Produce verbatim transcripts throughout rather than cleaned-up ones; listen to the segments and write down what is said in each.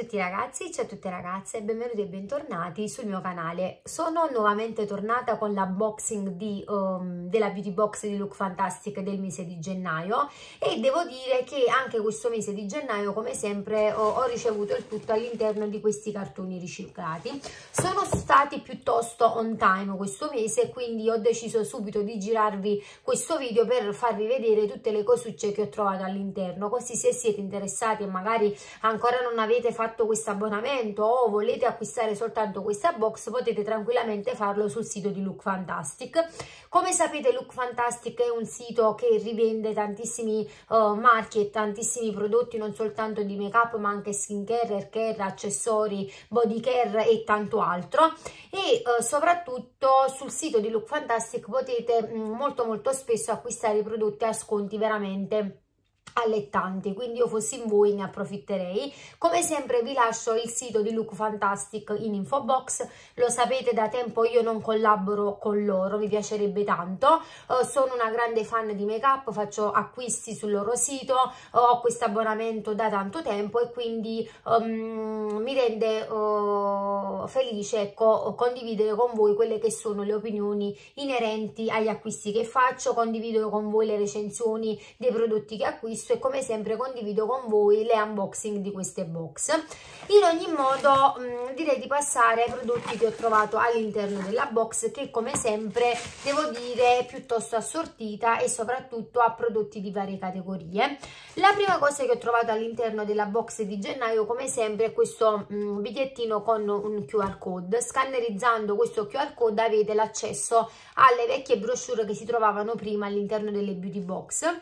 tutti ragazzi, ciao a tutte ragazze, benvenuti e bentornati sul mio canale. Sono nuovamente tornata con l'unboxing di, um, della beauty box di Look Fantastic del mese di gennaio e devo dire che anche questo mese di gennaio, come sempre, ho, ho ricevuto il tutto all'interno di questi cartoni riciclati. Sono stati piuttosto on time questo mese, quindi ho deciso subito di girarvi questo video per farvi vedere tutte le cosucce che ho trovato all'interno, così se siete interessati e magari ancora non avete fatto questo abbonamento o volete acquistare soltanto questa box, potete tranquillamente farlo sul sito di Look Fantastic. Come sapete, Look Fantastic è un sito che rivende tantissimi uh, marchi e tantissimi prodotti, non soltanto di make up ma anche skincare, hair care, accessori, body care e tanto altro. E uh, soprattutto sul sito di Look Fantastic potete mh, molto molto spesso acquistare i prodotti a sconti veramente allettanti, quindi io fossi in voi ne approfitterei. Come sempre vi lascio il sito di Look Fantastic in info box. Lo sapete, da tempo io non collaboro con loro, mi piacerebbe tanto. Uh, sono una grande fan di make up, faccio acquisti sul loro sito, uh, ho questo abbonamento da tanto tempo e quindi um, mi rende uh, felice, ecco, condividere con voi quelle che sono le opinioni inerenti agli acquisti che faccio, condivido con voi le recensioni dei prodotti che acquisto e come sempre condivido con voi le unboxing di queste box. In ogni modo mh, direi di passare ai prodotti che ho trovato all'interno della box, che come sempre devo dire è piuttosto assortita e soprattutto ha prodotti di varie categorie. La prima cosa che ho trovato all'interno della box di gennaio, come sempre, è questo mh, bigliettino con un Q R code. Scannerizzando questo Q R code avete l'accesso alle vecchie brochure che si trovavano prima all'interno delle beauty box.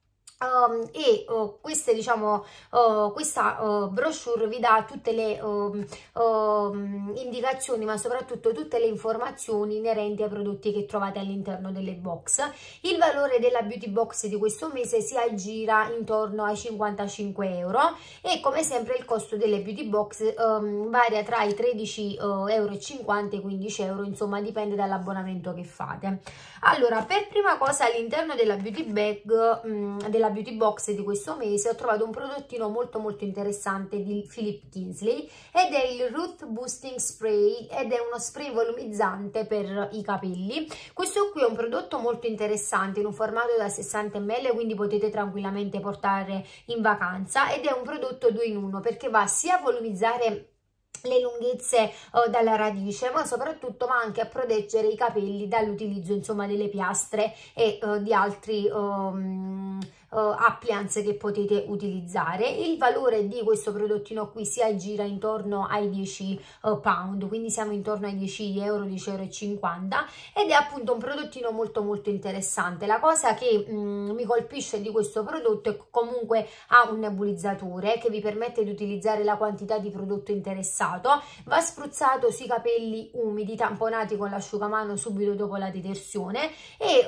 Um, e uh, queste diciamo uh, questa uh, brochure vi dà tutte le uh, uh, indicazioni, ma soprattutto tutte le informazioni inerenti ai prodotti che trovate all'interno delle box. Il valore della beauty box di questo mese si aggira intorno ai cinquantacinque euro e come sempre il costo delle beauty box um, varia tra i tredici e cinquanta euro e i quindici euro, insomma dipende dall'abbonamento che fate. Allora, per prima cosa all'interno della beauty bag um, della beauty box di questo mese ho trovato un prodottino molto molto interessante di Philip Kingsley ed è il Root Boosting Spray ed è uno spray volumizzante per i capelli. Questo qui è un prodotto molto interessante in un formato da sessanta millilitri, quindi potete tranquillamente portare in vacanza, ed è un prodotto due in uno perché va sia a volumizzare le lunghezze uh, dalla radice, ma soprattutto va anche a proteggere i capelli dall'utilizzo insomma delle piastre e uh, di altri um, uh, applianze che potete utilizzare. Il valore di questo prodottino qui si aggira intorno ai dieci uh, pound, quindi siamo intorno ai dieci euro, dieci euro e cinquanta, ed è appunto un prodottino molto molto interessante. La cosa che um, mi colpisce di questo prodotto è che comunque ha un nebulizzatore che vi permette di utilizzare la quantità di prodotto interessato. Va spruzzato sui capelli umidi tamponati con l'asciugamano subito dopo la detersione e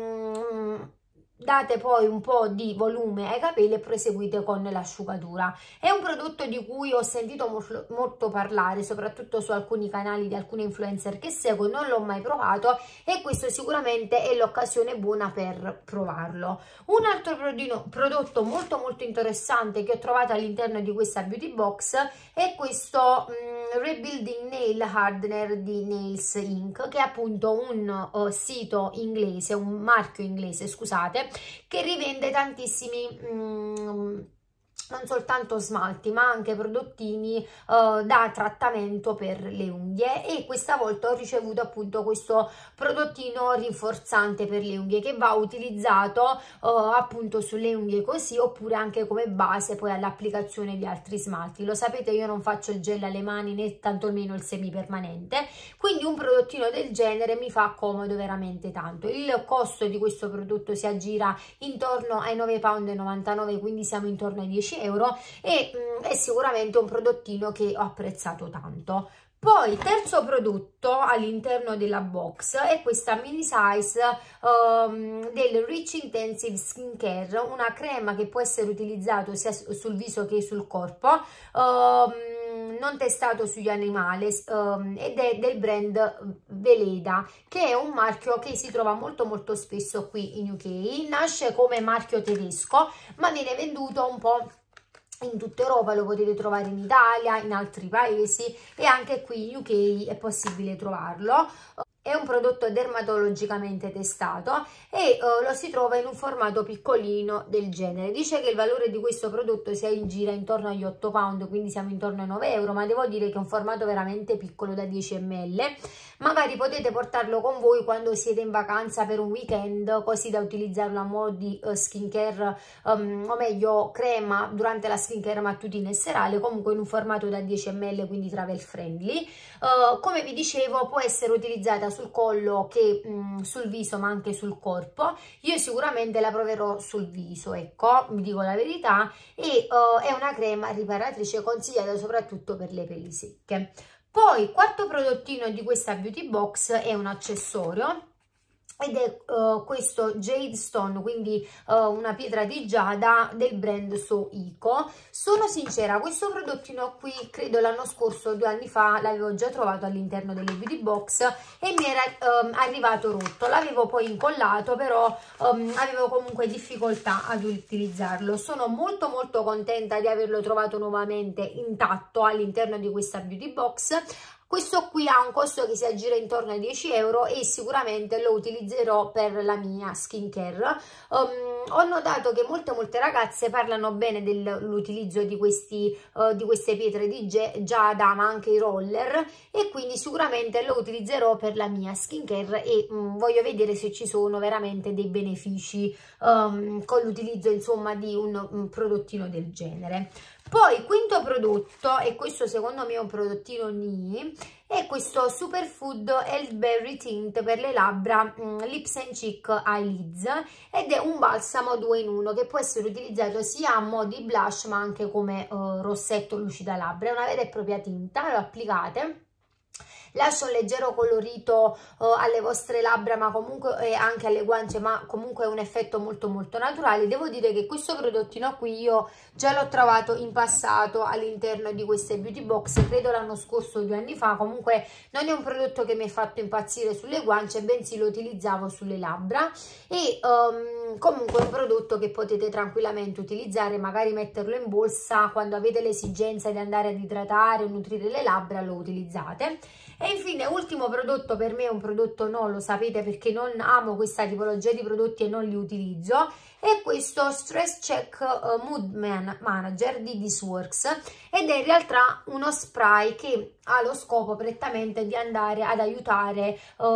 um, date poi un po' di volume ai capelli e proseguite con l'asciugatura. È un prodotto di cui ho sentito molto, molto parlare, soprattutto su alcuni canali di alcuni influencer che seguo. Non l'ho mai provato e questo sicuramente è l'occasione buona per provarlo. Un altro prodino, prodotto molto molto interessante che ho trovato all'interno di questa beauty box è questo um, Rebuilding Nail Hardener di Nails Inc, che è appunto un uh, sito inglese, un marchio inglese, scusate, che rivende tantissimi mm, non soltanto smalti ma anche prodottini uh, da trattamento per le unghie, e questa volta ho ricevuto appunto questo prodottino rinforzante per le unghie che va utilizzato uh, appunto sulle unghie così, oppure anche come base poi all'applicazione di altri smalti. Lo sapete, io non faccio il gel alle mani né tantomeno il semipermanente, quindi un prodottino del genere mi fa comodo veramente tanto. Il costo di questo prodotto si aggira intorno ai nove pound e novantanove, quindi siamo intorno ai dieci euro e mh, è sicuramente un prodottino che ho apprezzato tanto. Poi terzo prodotto all'interno della box è questa mini size um, del Rich Intensive Skincare, una crema che può essere utilizzato sia sul viso che sul corpo, um, non testato sugli animali, um, ed è del brand Veleda, che è un marchio che si trova molto molto spesso qui in U K. Nasce come marchio tedesco ma viene venduto un po' in tutta Europa, lo potete trovare in Italia, in altri paesi e anche qui in U K è possibile trovarlo. È un prodotto dermatologicamente testato e uh, lo si trova in un formato piccolino del genere. Dice che il valore di questo prodotto sia in gira intorno agli otto pound, quindi siamo intorno ai nove euro, ma devo dire che è un formato veramente piccolo da dieci millilitri. Magari potete portarlo con voi quando siete in vacanza per un weekend, così da utilizzarlo a modo di uh, skincare, um, o meglio crema durante la skincare mattutina e serale, comunque in un formato da dieci millilitri, quindi travel friendly. Uh, come vi dicevo, può essere utilizzata sul collo che mh, sul viso, ma anche sul corpo. Io sicuramente la proverò sul viso, ecco, vi dico la verità, e uh, è una crema riparatrice consigliata soprattutto per le peli secche. Poi, quarto prodottino di questa beauty box è un accessorio ed è uh, questo Jade Stone, quindi uh, una pietra di giada del brand So Eco. Sono sincera, questo prodottino qui credo l'anno scorso, due anni fa, l'avevo già trovato all'interno delle beauty box e mi era um, arrivato rotto. L'avevo poi incollato, però um, avevo comunque difficoltà ad utilizzarlo. Sono molto molto contenta di averlo trovato nuovamente intatto all'interno di questa beauty box. Questo qui ha un costo che si aggira intorno ai dieci euro e sicuramente lo utilizzerò per la mia skincare. Um, ho notato che molte molte ragazze parlano bene dell'utilizzo di, questi, uh, di queste pietre di giada, ma anche i roller, e quindi sicuramente lo utilizzerò per la mia skincare e um, voglio vedere se ci sono veramente dei benefici um, con l'utilizzo insomma di un, un prodottino del genere. Poi, quinto prodotto, e questo secondo me è un prodottino Ni, è questo Superfood Elderberry Tint per le labbra mm, Lips and Cheek Eyelids, ed è un balsamo due in uno che può essere utilizzato sia a mo' di blush ma anche come uh, rossetto lucida labbra. È una vera e propria tinta, lo applicate. Lascia un leggero colorito uh, alle vostre labbra, ma comunque eh, anche alle guance, ma comunque è un effetto molto molto naturale. Devo dire che questo prodottino qui io già l'ho trovato in passato all'interno di queste beauty box, credo l'anno scorso, due anni fa. Comunque non è un prodotto che mi ha fatto impazzire sulle guance, bensì lo utilizzavo sulle labbra, e um, comunque è un prodotto che potete tranquillamente utilizzare, magari metterlo in borsa quando avete l'esigenza di andare ad idratare o nutrire le labbra, lo utilizzate. E infine, ultimo prodotto, per me è un prodotto no, lo sapete, perché non amo questa tipologia di prodotti e non li utilizzo, è questo Stress Check uh, Mood Man Manager di This Works, ed è in realtà uno spray che ha lo scopo prettamente di andare ad aiutare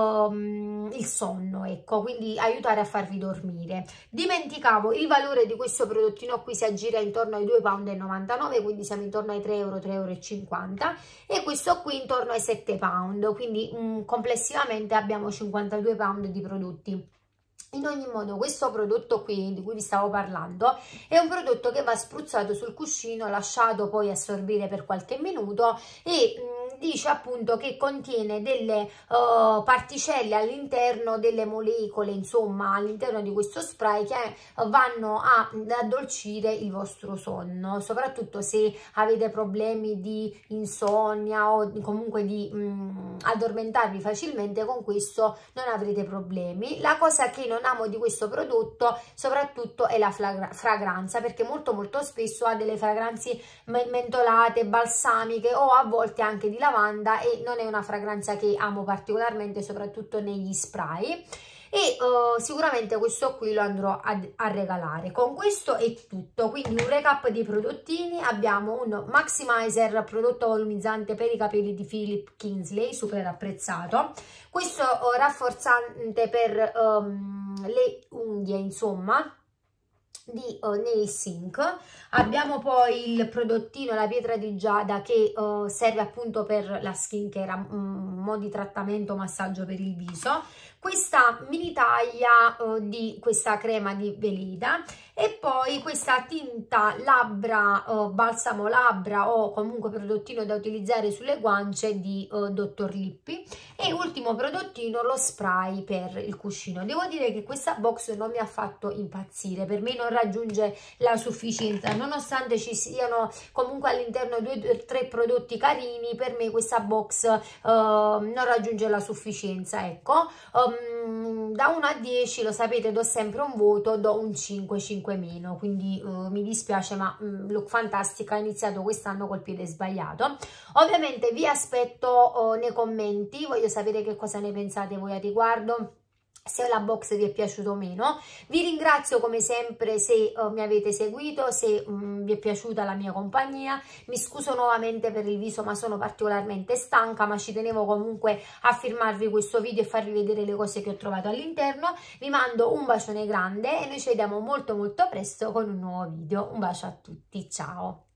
um, il sonno, ecco, quindi aiutare a farvi dormire. Dimenticavo, il valore di questo prodottino qui si aggira intorno ai due e novantanove pound, quindi siamo intorno ai tre euro, tre e cinquanta euro, e questo qui intorno ai sette pound, quindi um, complessivamente abbiamo cinquantadue pound di prodotti. In ogni modo, questo prodotto qui di cui vi stavo parlando è un prodotto che va spruzzato sul cuscino, lasciato poi assorbire per qualche minuto, e mh, dice appunto che contiene delle uh, particelle all'interno, delle molecole insomma all'interno di questo spray, che uh, vanno a, ad addolcire il vostro sonno, soprattutto se avete problemi di insonnia o comunque di mh, addormentarvi facilmente. Con questo non avrete problemi. La cosa che non amo di questo prodotto soprattutto è la fragranza, perché molto molto spesso ha delle fragranze mentolate, balsamiche o a volte anche di lavanda, e non è una fragranza che amo particolarmente, soprattutto negli spray. E uh, sicuramente questo qui lo andrò a, a regalare. Con questo è tutto, quindi un recap dei prodottini: abbiamo un maximizer, prodotto volumizzante per i capelli di Philip Kingsley, super apprezzato, questo uh, rafforzante per um, le unghie insomma di uh, Nail Sync. Abbiamo poi il prodottino, la pietra di giada, che uh, serve appunto per la skincare, um, mo' di trattamento, massaggio per il viso, questa mini taglia uh, di questa crema di Veleda, e poi questa tinta labbra, uh, balsamo labbra o comunque prodottino da utilizzare sulle guance di uh, Dottor Lippi, e ultimo prodottino lo spray per il cuscino. Devo dire che questa box non mi ha fatto impazzire, per me non raggiunge la sufficienza, nonostante ci siano comunque all'interno due o tre prodotti carini. Per me questa box uh, non raggiunge la sufficienza, ecco. Um, da uno a dieci, lo sapete, do sempre un voto, do un cinque, cinque comunque meno, quindi uh, mi dispiace, ma um, Look Fantastic ha iniziato quest'anno col piede sbagliato. Ovviamente vi aspetto uh, nei commenti, voglio sapere che cosa ne pensate voi a riguardo, se la box vi è piaciuto o meno. Vi ringrazio come sempre se uh, mi avete seguito, se um, vi è piaciuta la mia compagnia. Mi scuso nuovamente per il viso, ma sono particolarmente stanca, ma ci tenevo comunque a filmarvi questo video e farvi vedere le cose che ho trovato all'interno. Vi mando un bacione grande e noi ci vediamo molto molto presto con un nuovo video. Un bacio a tutti, ciao!